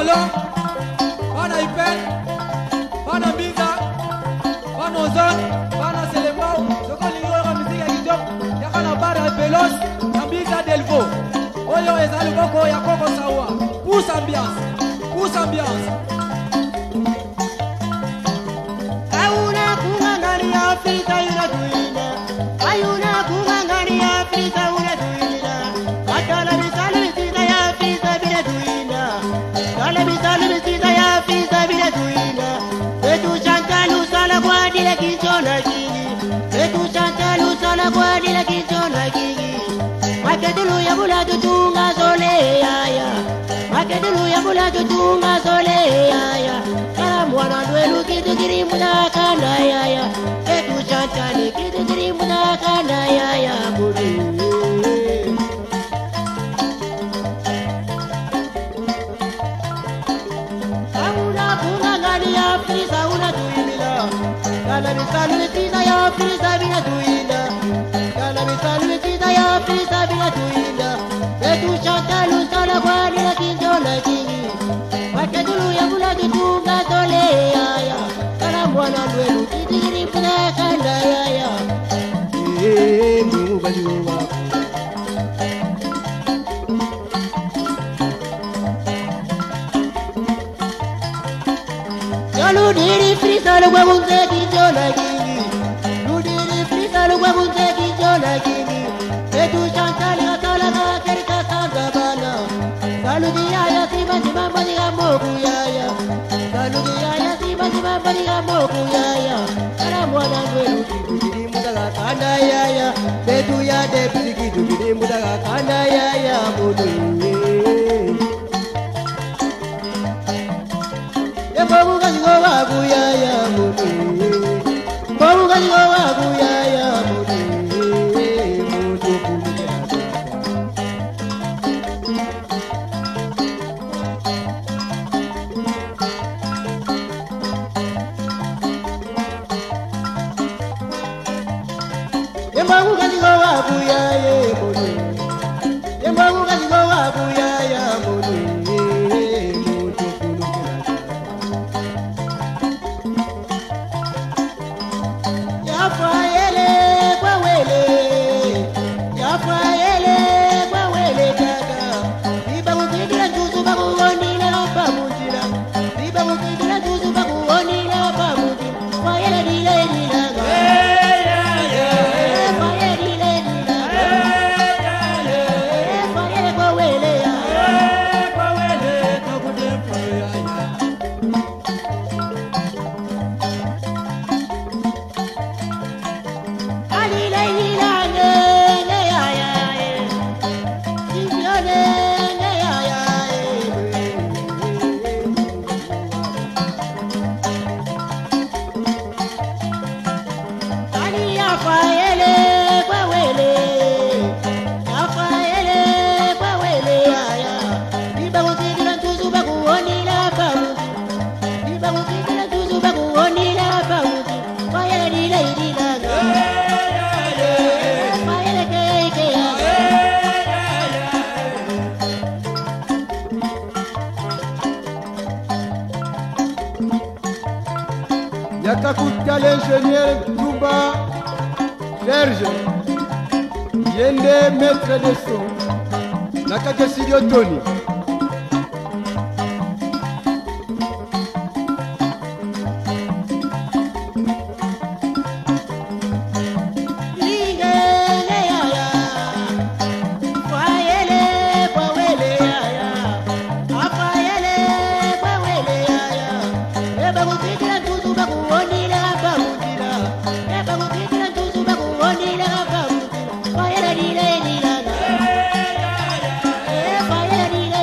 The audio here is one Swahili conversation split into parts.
Polo, bana Ipen, bana Mbiza, bana Ozon, bana Selemao, soko lingo musique ya Kitop, yakana bara Pelos, na Mbiza Delvo. Oyo ezali boko ya Koko Sawa. Pousse ambiance, pousse ambiance. Ayuna kungangani Afrika unatuina, ayuna kungangani Afrika unatuina. Akala misali misita ya Afrika bila tuina, akala misali misita ya Afrika bila tuina. Betu chantalu sala kwa dile kichona kingi, betu chantalu sala kwa dile kichona kingi. Maketulu ya bula tutunga sole ya, maketulu ya bula tutunga sole ya. Mwana dwelu kitu kirimu na kanda ya, ketu chantali kitu kirimu na kanda ya budi. Auna kungangani ya Afrika unatuimila, kala misali mitita ya Afrika bila tuinda, kala misali mitita ya Afrika bila tuinda. Ketu chantalu sana kwa nila kinjona kingi, maketulu ya bula tutunga sole ya, kala mwana dwelu kitu kirimu na kanda ya. Mungu bali wako Ludiri frisa lo kwa bunze kijona kingi, ludiri frisa lo kwa bunze kijona kingi. Etu chantali atala na kerika sanga bana, salugi ya siba siba bani gamoku ya, salugi ya siba siba bani gamoku ya. Kala mwana dwelu kidiri mudaga kanda ya, betu ya debisi kidiri mudaga kanda ya mudu. Babu kazi go babu ya mudu, babu kazi go babu ya mudu, mudu kumukera. Babu kazi go babu ya mudu, babu kazi go babu ya mudu. Yakakuta l'ingénieur Touba Serge Yende maître de son Nakake Studio Tony Fire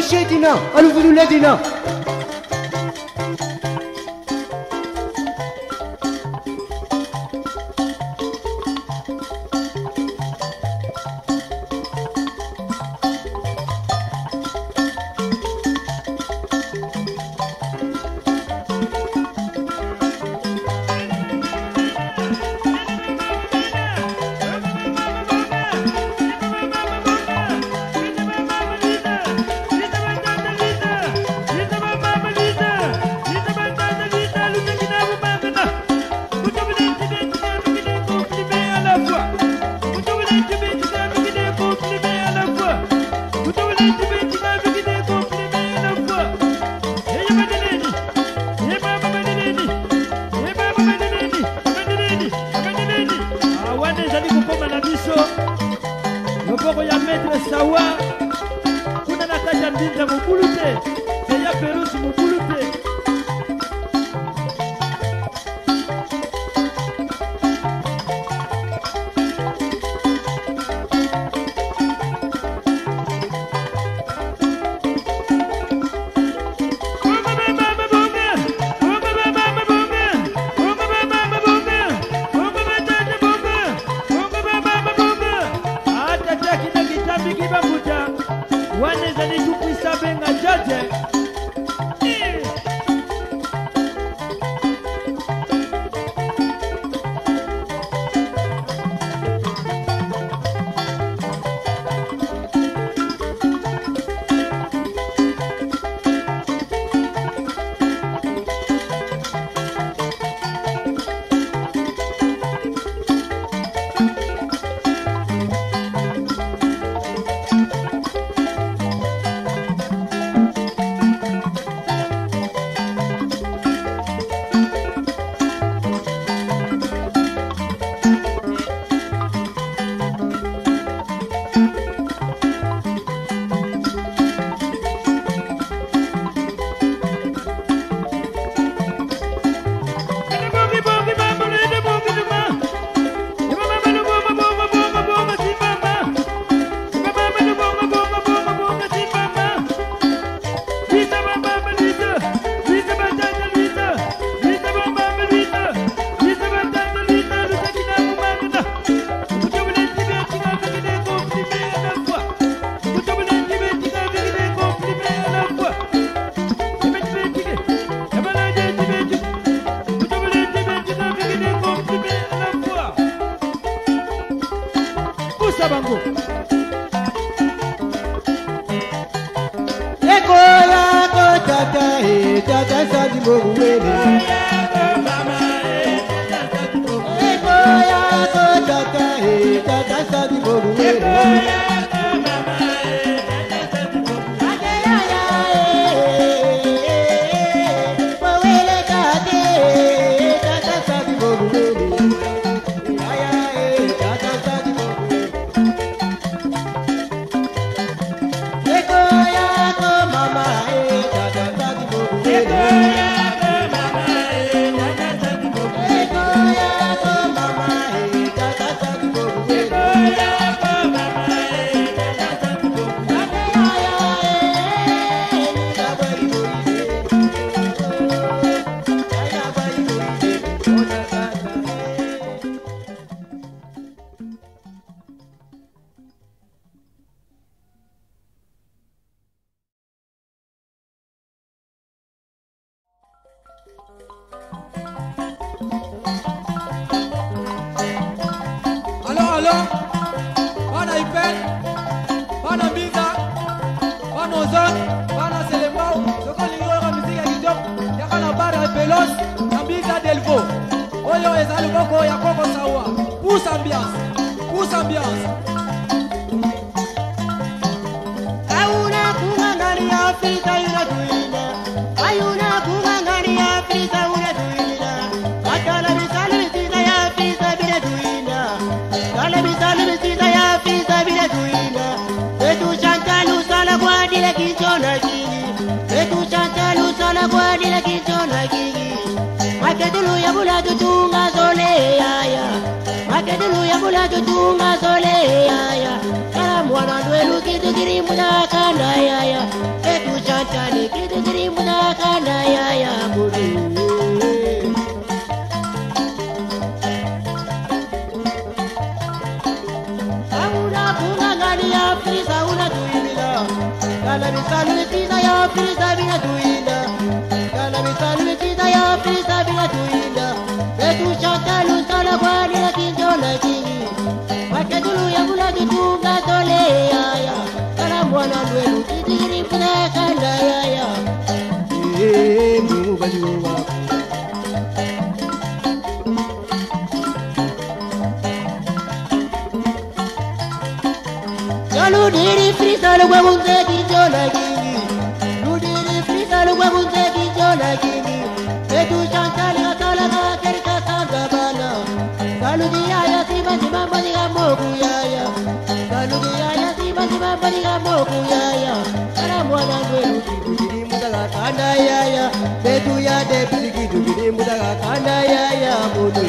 shetina aluvulule dina Mwana ndwelu kitu kiri muna kanda ya kanda ya muri. Sauna kungangania Afrika unatuimila. Kala misalu mitiza ya Afrika bila tuinda. Kala misalu mitiza ya Afrika bila tuinda. Betu chantalu sana kwa nila kinjola kingi. Waketulu ya mula kitunga tole ya. Kala mwana lwelu kitiri kuna kanda ya. Mungu kajua. Ludiri frisa lo kwa bunze kinjola kingi. Ludiri frisa lo kwa bunze kinjola kingi. Betu chantal ya kala ka kerika sanga bala. Saludi ya siba siba badi ga moku ya. Saludi ya siba siba badi ga moku ya. Kala mwana lwelu kidiri mudaga kanda ya. Betu ya depsi kidiri mudaga kanda ya munu.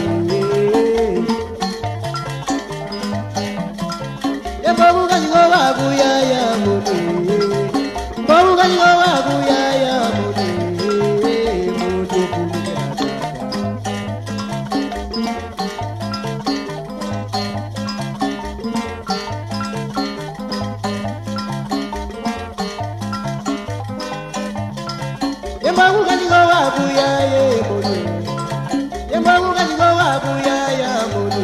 Babu kali go babu ya muni. Babu kali go babu ya muni. Mudu kumukera. Babu kali go babu ya muni. Babu kali go babu ya muni.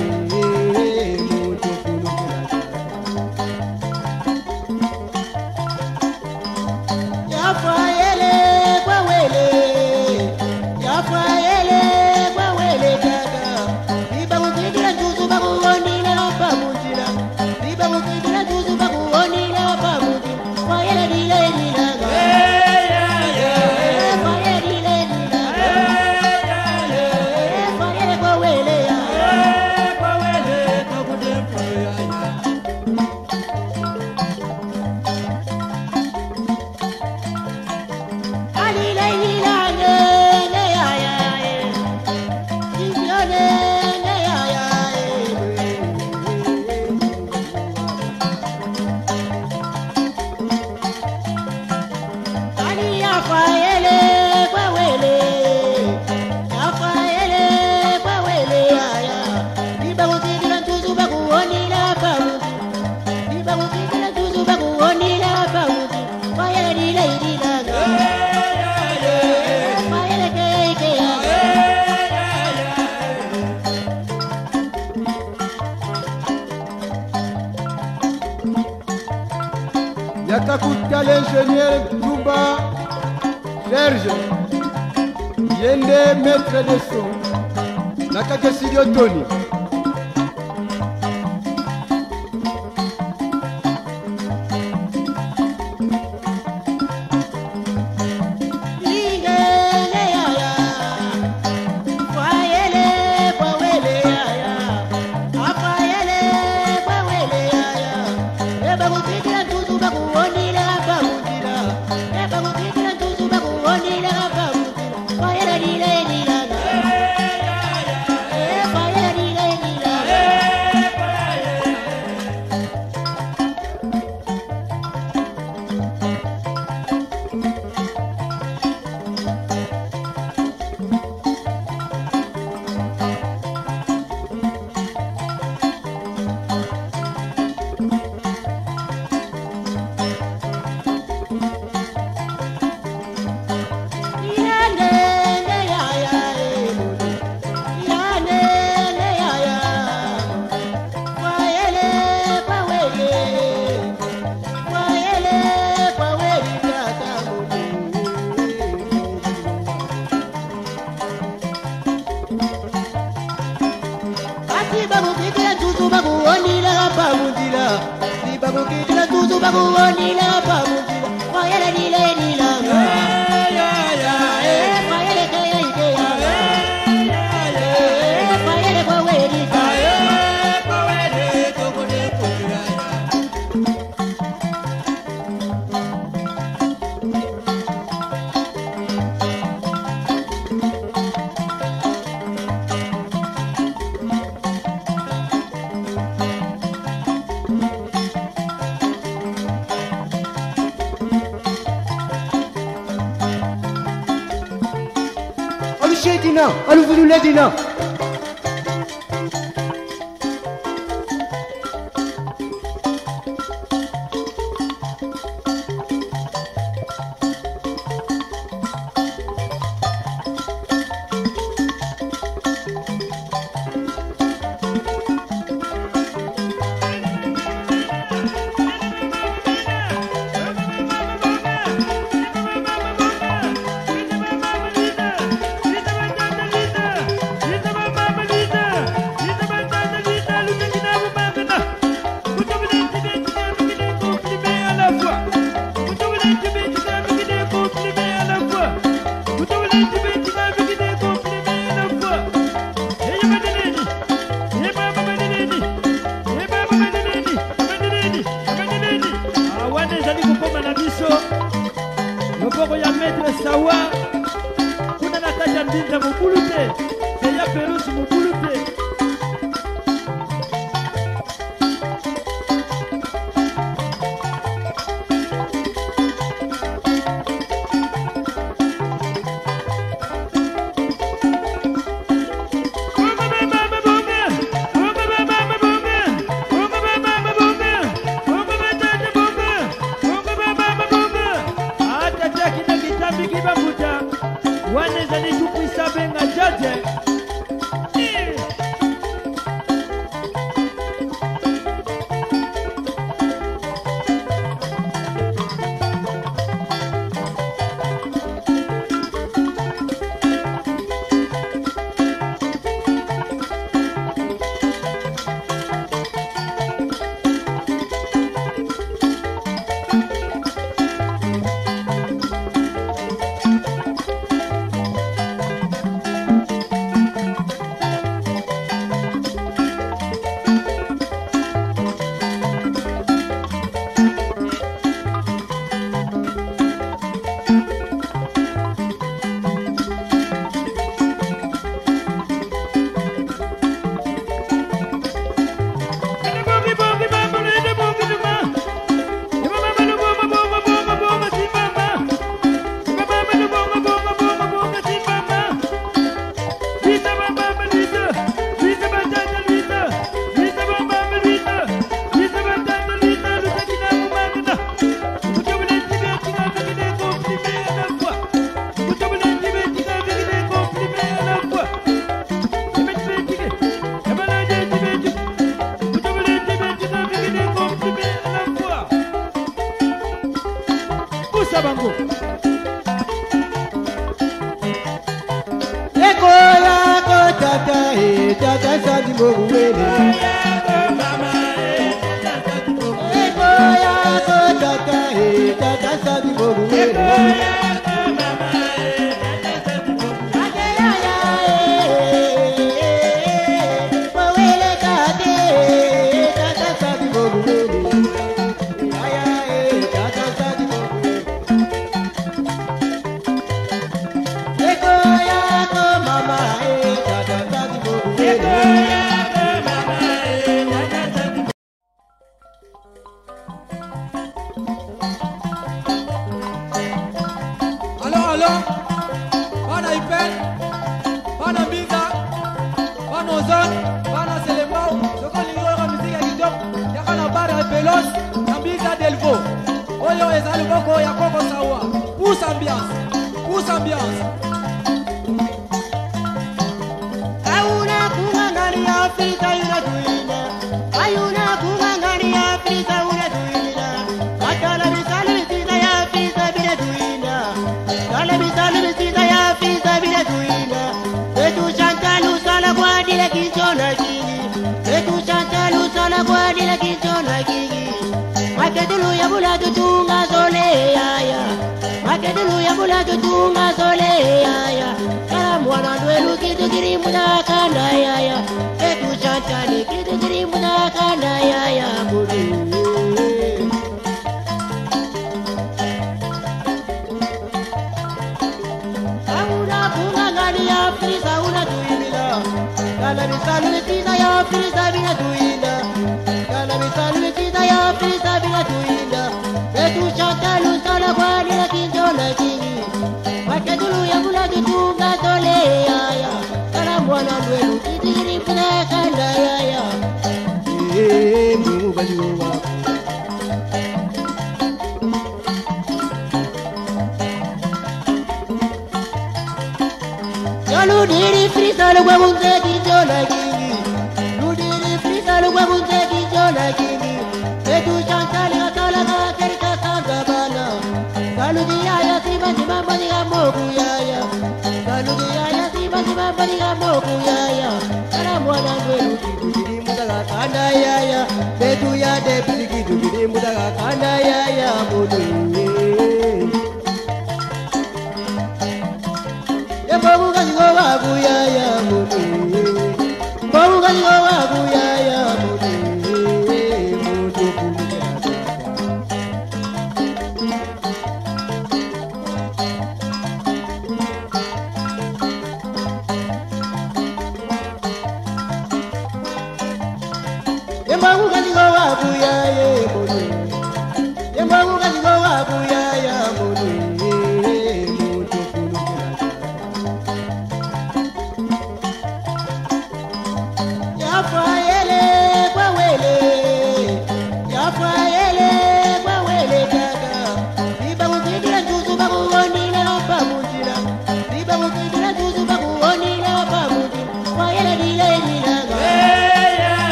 Yakakuta l'ingénieur Touba Serge Yende maître de son Nakake Studio Tony. dina, aluvulule dina. Makadulu ya bula tutunga tole ya bajuwa Ludiri frisa lo guabunze ki jola kingi Ludiri frisa lo guabunze ki jola kingi Etu chantal ya kala ka kerka kanga bana Saludia ya siba siba bani ga moku ya ya Saludia ya siba siba bani ga moku ya ya Kara mwana ngwelu kidiri mudaga kanda ya ya Etu ya de piki kidiri mudaga kanda ya ya Mudu